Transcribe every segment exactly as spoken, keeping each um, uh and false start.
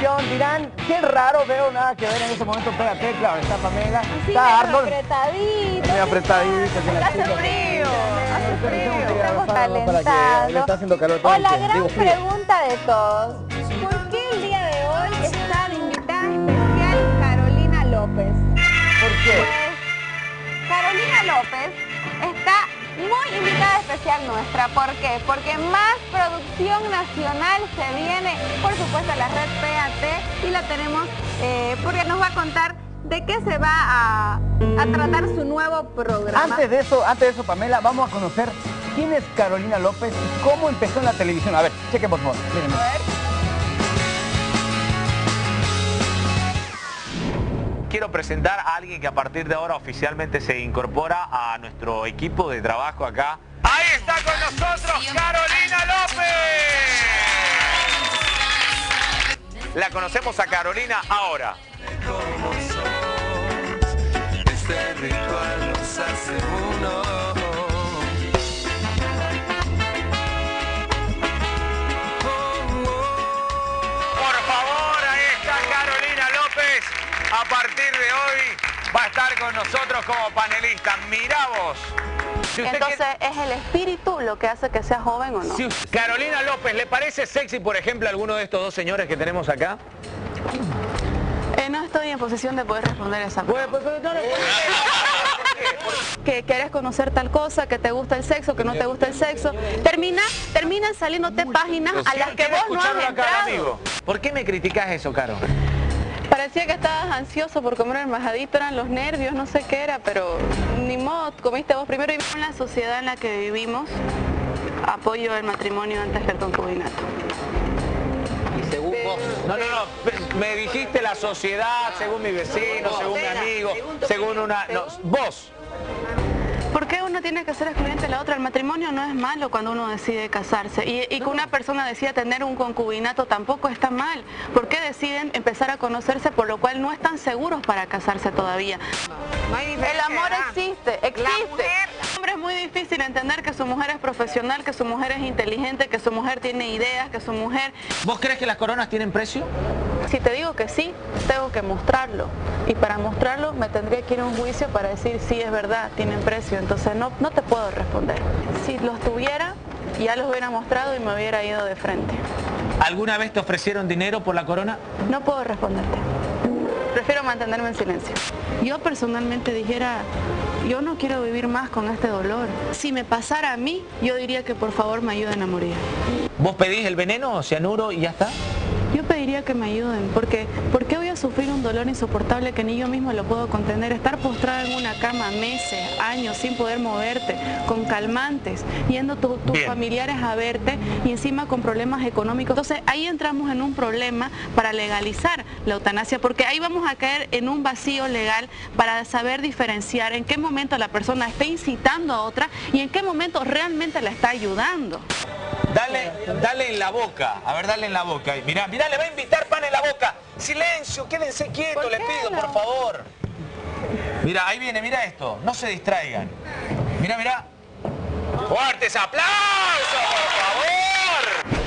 televisión dirán, qué raro, veo nada que ver en ese momento. Pégate, claro, está Pamela, Sí, está Arnold. apretadito. Muy apretadito. con la Hace chica. frío, hace frío. Estamos Para que le calentados. está haciendo calor todo O el la tiempo. gran Digo, frío. pregunta de todos. ¿Por qué el día de hoy está de invitada especial Carolina López? ¿Por qué? Pues Carolina López está muy invitada especial nuestra. ¿Por qué? Porque más producción nacional se viene, por supuesto, a la red P A T y la tenemos eh, porque nos va a contar de qué se va a, a tratar su nuevo programa. Antes de eso, antes de eso, Pamela, vamos a conocer quién es Carolina López y cómo empezó en la televisión. A ver, chequen por favor. Mírenme. A ver. Quiero presentar a alguien que a partir de ahora oficialmente se incorpora a nuestro equipo de trabajo acá. ¡Ahí está con nosotros Carolina López! La conocemos a Carolina ahora. Este ritual nos hace uno. Por favor, ahí está Carolina López. A partir de hoy va a estar con nosotros como panelista. Mirá vos. Si usted Entonces, quiere... ¿es el espíritu lo que hace que sea joven o no? Si Carolina López, ¿le parece sexy, por ejemplo, alguno de estos dos señores que tenemos acá? Eh, no estoy en posición de poder responder esa pregunta. Pues, pues, no, no, Que quieres conocer tal cosa, que te gusta el sexo, que no te gusta el sexo. Termina, terminan saliéndote páginas a las que vos no has entrado. ¿Por qué me criticas eso, Caro? Parecía que estabas ansioso por comer el majadito, eran los nervios, no sé qué era, pero ni modo, comiste vos primero. Y en la sociedad en la que vivimos, apoyo el matrimonio antes que el concubinato. Y según vos... No, no, no, me dijiste la sociedad, según mi vecino, según mi amigo, según una... No, vos. ¿Por qué uno tiene que ser excluyente de la otra? El matrimonio no es malo cuando uno decide casarse. Y, y que una persona decida tener un concubinato tampoco está mal. ¿Por qué deciden empezar a conocerse por lo cual no están seguros para casarse todavía? El amor existe, existe. El hombre es muy difícil entender que su mujer es profesional, que su mujer es inteligente, que su mujer tiene ideas, que su mujer... ¿Vos crees que las coronas tienen precio? Si te digo que sí, tengo que mostrarlo. Y para mostrarlo me tendría que ir a un juicio para decir si es verdad, tienen precio. Entonces no, no te puedo responder. Si los tuviera, ya los hubiera mostrado y me hubiera ido de frente. ¿Alguna vez te ofrecieron dinero por la corona? No puedo responderte. Prefiero mantenerme en silencio. Yo personalmente dijera, yo no quiero vivir más con este dolor. Si me pasara a mí, yo diría que por favor me ayuden a morir. ¿Vos pedís el veneno, cianuro y ya está? Yo pediría que me ayuden, porque ¿por qué voy a sufrir un dolor insoportable que ni yo mismo lo puedo contener? Estar postrada en una cama meses, años, sin poder moverte, con calmantes, yendo tu, tus Bien. familiares a verte y encima con problemas económicos. Entonces ahí entramos en un problema para legalizar la eutanasia, porque ahí vamos a caer en un vacío legal para saber diferenciar en qué momento la persona está incitando a otra y en qué momento realmente la está ayudando. Dale, dale en la boca. A ver, dale en la boca. Mirá, mirá, le va a invitar pan en la boca. Silencio, quédense quietos, ¿Por les qué pido, no? por favor. Mira, ahí viene, mira esto. No se distraigan. Mira, mira. ¡Fuertes aplausos, por favor!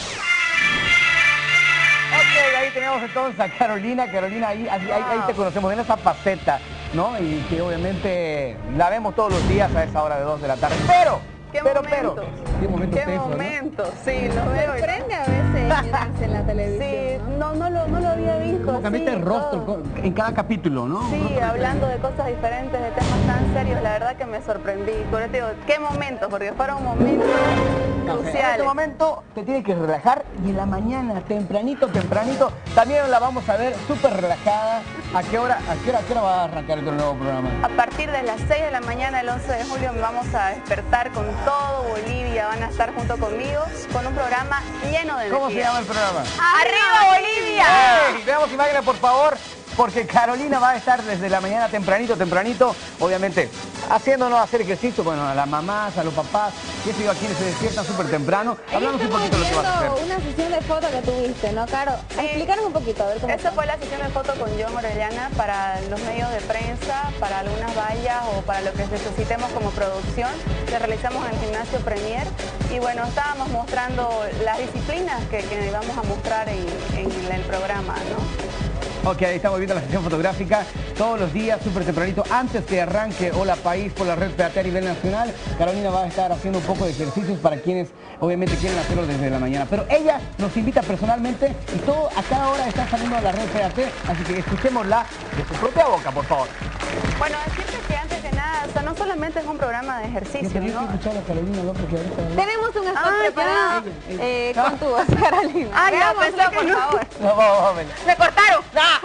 Ok, ahí tenemos entonces a Carolina. Carolina, ahí, ahí, ahí- ahí te conocemos en esa faceta, ¿no? Y que obviamente la vemos todos los días a esa hora de dos de la tarde. Pero, ¿Qué pero, momentos? pero. ¿Qué momento ¿Qué es eso, no? momento? Sí, lo veo. Me sorprende a veces mirarse en la televisión. Sí, no, no, lo, no lo había visto. Como cambiaste así, el rostro todo. con- en cada capítulo, ¿no? Un Sí, rostro hablando de cosas diferentes, de temas tan serios, la verdad que me sorprendí. Por eso te digo, ¿qué momentos? Porque fueron momentos En este cruciales. momento te tienes que relajar y en la mañana, tempranito, tempranito, también la vamos a ver súper relajada. ¿A qué hora, a qué hora, a qué hora va a arrancar el nuevo programa? A partir de las seis de la mañana, el once de julio, me vamos a despertar con todo Bolivia. Van a estar junto conmigo con un programa lleno de ¿Cómo se energía. llama el programa? ¡Arriba Bolivia! ¡Ey! Veamos imágenes, por favor, porque Carolina va a estar desde la mañana tempranito, tempranito, obviamente, haciéndonos hacer ejercicio, bueno, a las mamás, a los papás, y eso, a quienes se despiertan súper temprano. Hablamos un Estamos poquito de lo que vas a hacer. viendo una sesión de fotos que tuviste, ¿no, Caro? Sí. Explícanos un poquito, a ver cómo Esta fue la sesión de foto con John Orellana para los medios de prensa, para algunas vallas o para lo que necesitemos como producción. La realizamos en el gimnasio Premier. y bueno, estábamos mostrando las disciplinas que, que íbamos a mostrar en, en el programa, ¿no? Ok, ahí estamos viendo la sesión fotográfica todos los días, súper tempranito, antes que arranque Hola País por la red P A T a nivel nacional. Carolina va a estar haciendo un poco de ejercicios para quienes obviamente quieren hacerlo desde la mañana. Pero ella nos invita personalmente y todo a cada hora está saliendo a la red P A T, así que escuchémosla de su propia boca, por favor. Bueno, decirte que antes de nada, o sea, no solamente es un programa de ejercicio, ¿no? escuchar a Carolina López que ahorita... Tenemos un spot Ah, preparado ya. eh, con tu voz, Carolina. Ah, ya, Veámoslo, pensé que por no. favor. No, vamos, vamos. ¡Me cortaron!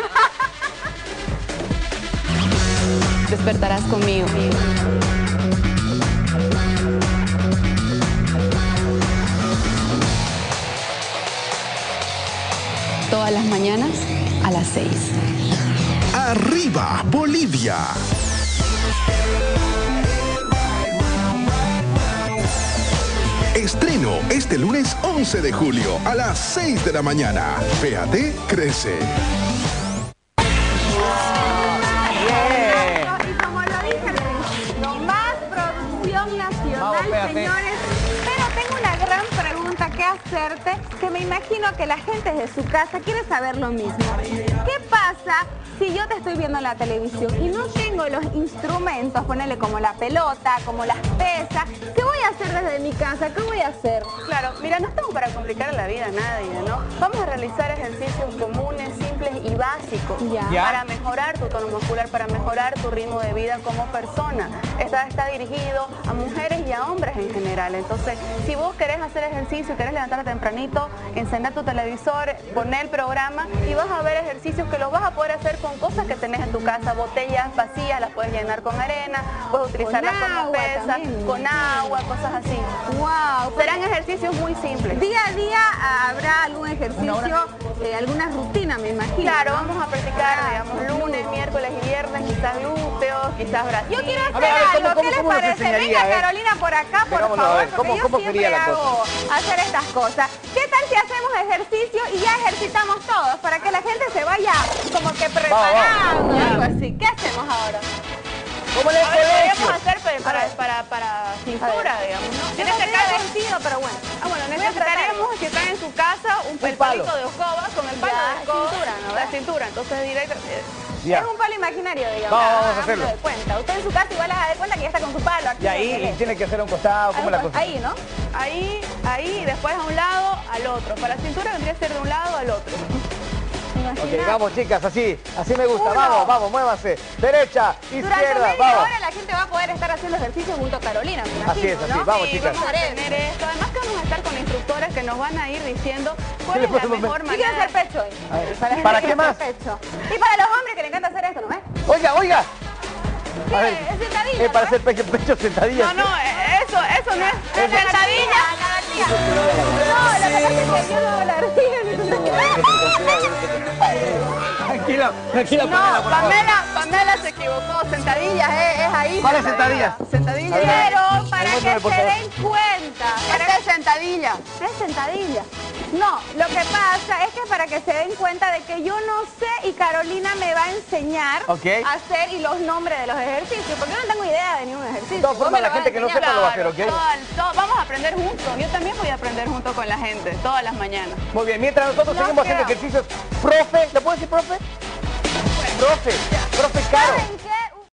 Despertarás conmigo. Todas las mañanas a las seis. Arriba, Bolivia. Estreno este lunes once de julio a las seis de la mañana. P A T crece. Y como lo dije al principio, más producción nacional, Vamos, espérate. señores. Pero tengo una gran pregunta que hacerte, que me imagino que la gente de su casa quiere saber lo mismo. ¿Qué pasa si yo te estoy viendo en la televisión y no tengo los instrumentos, ponerle como la pelota, como las pesas? ¿Qué voy a hacer desde mi casa? ¿Qué voy a hacer? Claro, mira, no estamos para complicar la vida a nadie, ¿no? Vamos a realizar ejercicios comunes, simples y básicos Ya. Ya. para mejorar tu tono muscular, para mejorar tu ritmo de vida como persona. Esta está dirigido a mujeres y a hombres en general. Entonces, si vos querés hacer ejercicio, querés levantarte tempranito, encender tu televisor, poner el programa y vas a ver ejercicios que los vas a poder hacer con cosas que tenés en tu casa, botellas vacías, las puedes llenar con arena, puedes utilizarlas Con como agua pesa, también. con agua, cosas así. ¡Wow! Serán ejercicios muy simples. Día a día ah, habrá algún ejercicio, eh, alguna rutina, me imagino. Claro, ¿no? vamos a practicar, digamos, lunes, miércoles y viernes, quizás glúteos, quizás brazos. Yo quiero hacer A ver, a ver, ¿cómo- algo, cómo- ¿qué les cómo nos parece? enseñaría? Venga A ver. Carolina por acá, por Vengámonos, a favor, ver, ¿cómo- porque yo cómo siempre sería la hago hacer estas cosas. ¿Qué tal si hacemos ejercicio y ya ejercitamos todos para que la gente se vaya como que preparando, vamos. algo así? ¿Qué hacemos ahora? ¿Cómo le A ver, podríamos colegio? hacer pues, para, A ver. para, para cintura, digamos, ¿no? Yo En no este sé caso, sentido, pero bueno. ah, bueno, Voy a necesitaremos, si está en su casa, un, el palo. palito de escoba con el palo Ya, de escoba. cintura, ¿no? La cintura, entonces directo. eh, Ya. Es un palo imaginario, digamos. Vamos, vamos a Háganse hacerlo. de cuenta. Usted en su casa igual haga de cuenta que ya está con su palo aquí. Y ahí en el- y tiene que hacer a un costado, ¿cómo es la Algo cosa? Ahí, ¿no? Ahí, ahí, y después a un lado, al otro. Para la cintura vendría a ser de un lado al otro. Imagina. Ok, vamos chicas, así, así me gusta. Uno. Vamos, vamos, muévanse. Derecha, Durante izquierda, media vamos. hora la gente va a poder estar haciendo ejercicio junto a Carolina, me imagino, Así es, así, ¿no? vamos, Sí, chicas. vamos a tener esto. Además que vamos a estar con instructores que nos van a ir diciendo cuál ¿Qué es le la pasa, mejor Yo quiero manera. hacer pecho hoy. A ver, ¿para qué más? Pecho. Y para los hombres que les encanta hacer esto, ¿no ves? Oiga, oiga. ¿Qué? A ver, Es sentadilla, eh, para ¿no hacer pecho, pecho sentadilla. No, no, eh, eso, eso no es ves? La sentadilla. lagartija. No, lo que pasa es que yo no hago la Tranquila, tranquila, No, Pamela, por favor. Pamela, Pamela se equivocó. Sentadillas es, es ahí. ¿Cuál es sentadilla? Sentadilla. A ver, Pero para que demuéstrame, por se favor. den cuenta. Para Esta es sentadilla. Es sentadilla. No, lo que pasa es que para que se den cuenta de que yo no sé y Carolina me va a enseñar Ok. a hacer y los nombres de los ejercicios, porque yo no tengo idea de ningún ejercicio. De todas Vos formas, me la lo vas gente a que no enseñar. sepa lo va a hacer, ¿ok? Todo- todo- vamos a aprender juntos. Yo también voy a aprender junto con la gente, todas las mañanas. Muy bien, mientras nosotros No seguimos haciendo creo. ejercicios, profe, ¿le puedo decir profe? Profe, profe Caro. ¿Saben